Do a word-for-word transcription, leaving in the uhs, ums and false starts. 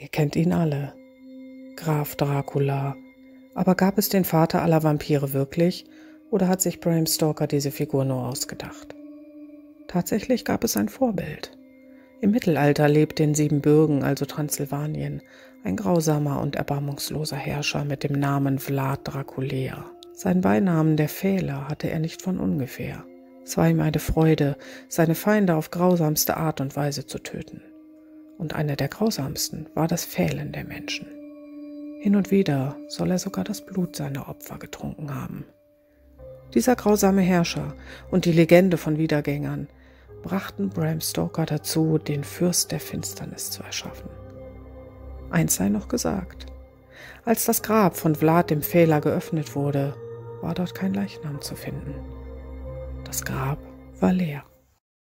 Ihr kennt ihn alle. Graf Dracula. Aber gab es den Vater aller Vampire wirklich, oder hat sich Bram Stoker diese Figur nur ausgedacht? Tatsächlich gab es ein Vorbild. Im Mittelalter lebte in Siebenbürgen, also Transsilvanien, ein grausamer und erbarmungsloser Herrscher mit dem Namen Vlad Dracula. Seinen Beinamen der Pfähler hatte er nicht von ungefähr. Es war ihm eine Freude, seine Feinde auf grausamste Art und Weise zu töten. Und eine der grausamsten war das Pfählen der Menschen. Hin und wieder soll er sogar das Blut seiner Opfer getrunken haben. Dieser grausame Herrscher und die Legende von Wiedergängern brachten Bram Stoker dazu, den Fürst der Finsternis zu erschaffen. Eins sei noch gesagt: Als das Grab von Vlad dem Pfähler geöffnet wurde, war dort kein Leichnam zu finden. Das Grab war leer.